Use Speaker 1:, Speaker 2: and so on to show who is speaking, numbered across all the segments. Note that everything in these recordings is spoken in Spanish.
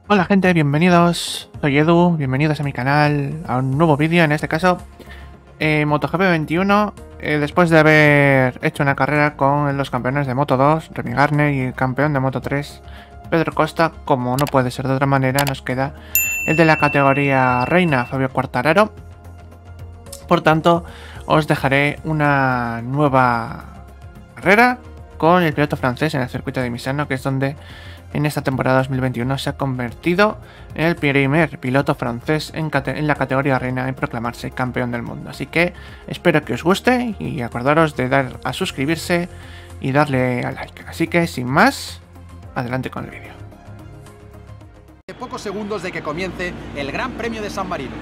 Speaker 1: Hola gente, bienvenidos, soy Edu, bienvenidos a mi canal, a un nuevo vídeo, en este caso MotoGP 21, después de haber hecho una carrera con los campeones de Moto 2, Remy Gardner, y el campeón de Moto 3, Pedro Costa. Como no puede ser de otra manera, nos queda el de la categoría Reina, Fabio Quartararo. Por tanto, os dejaré una nueva carrera con el piloto francés en el circuito de Misano, que es donde en esta temporada 2021 se ha convertido en el primer piloto francés en la categoría reina en proclamarse campeón del mundo. Así que espero que os guste y acordaros de dar a suscribirse y darle a like. Así que sin más, adelante con el vídeo.
Speaker 2: Pocos segundos de que comience el Gran Premio de San Marino.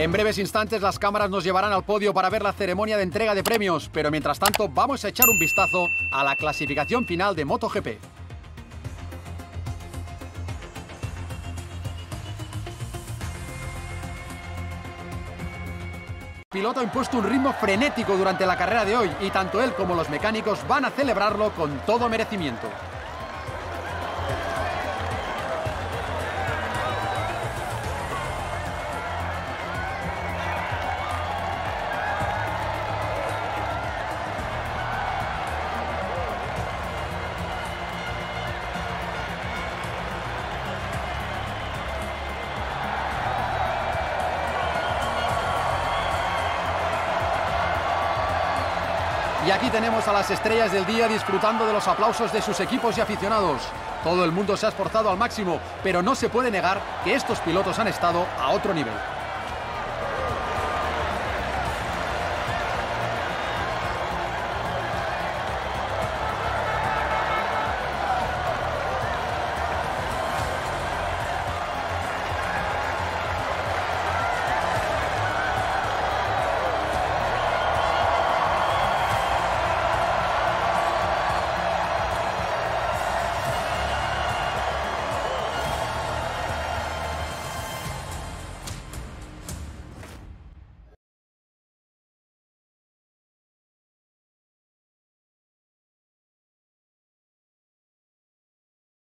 Speaker 2: En breves instantes las cámaras nos llevarán al podio para ver la ceremonia de entrega de premios, pero mientras tanto vamos a echar un vistazo a la clasificación final de MotoGP. El piloto ha impuesto un ritmo frenético durante la carrera de hoy y tanto él como los mecánicos van a celebrarlo con todo merecimiento. Y aquí tenemos a las estrellas del día disfrutando de los aplausos de sus equipos y aficionados. Todo el mundo se ha esforzado al máximo, pero no se puede negar que estos pilotos han estado a otro nivel.